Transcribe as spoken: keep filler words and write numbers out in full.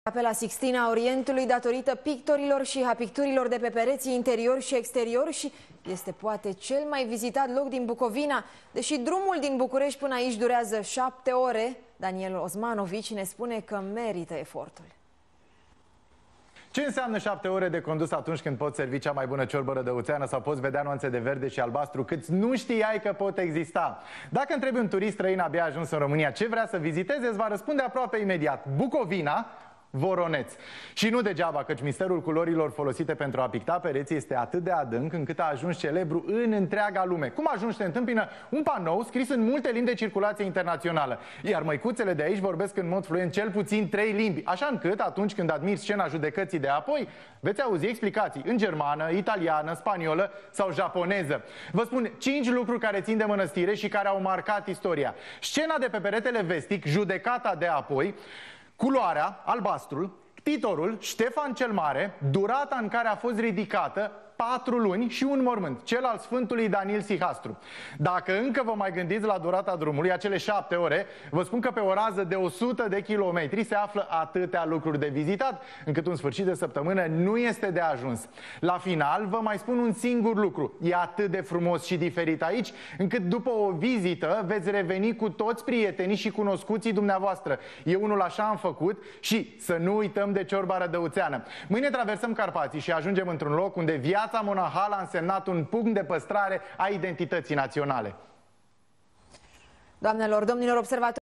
Pe la Sixtina Orientului datorită pictorilor și a picturilor de pe pereții interior și exterior și este poate cel mai vizitat loc din Bucovina. Deși drumul din București până aici durează șapte ore, Daniel Osmanovici ne spune că merită efortul. Ce înseamnă șapte ore de condus atunci când poți servi cea mai bună ciorbă rădăuțeană sau poți vedea nuanțe de verde și albastru cât nu știai că pot exista? Dacă întrebi un turist străin abia ajuns în România ce vrea să viziteze, îți va răspunde aproape imediat: Bucovina, Voroneț. Și nu degeaba, căci misterul culorilor folosite pentru a picta pereții este atât de adânc încât a ajuns celebru în întreaga lume. Cum ajungi să te întâmpină un panou scris în multe limbi de circulație internațională, iar măicuțele de aici vorbesc în mod fluent cel puțin trei limbi, așa încât atunci când admiri scena judecății de apoi, veți auzi explicații în germană, italiană, spaniolă sau japoneză. Vă spun cinci lucruri care țin de mănăstire și care au marcat istoria. Scena de pe peretele vestic, judecata de apoi, culoarea, albastrul, titorul, Ștefan cel Mare, durata în care a fost ridicată, patru luni și un mormânt, cel al Sfântului Danil Sihastru. Dacă încă vă mai gândiți la durata drumului, acele șapte ore, vă spun că pe o rază de o sută de kilometri se află atâtea lucruri de vizitat, încât un sfârșit de săptămână nu este de ajuns. La final, vă mai spun un singur lucru: e atât de frumos și diferit aici, încât după o vizită veți reveni cu toți prietenii și cunoscuții dumneavoastră. Eu unul așa am făcut și să nu uităm de ciorba rădăuțeană. Mâine traversăm Carpații și ajungem într-un loc unde viața monahală a însemnat un punct de păstrare a identității naționale. Doamnelor, domnilor observatori,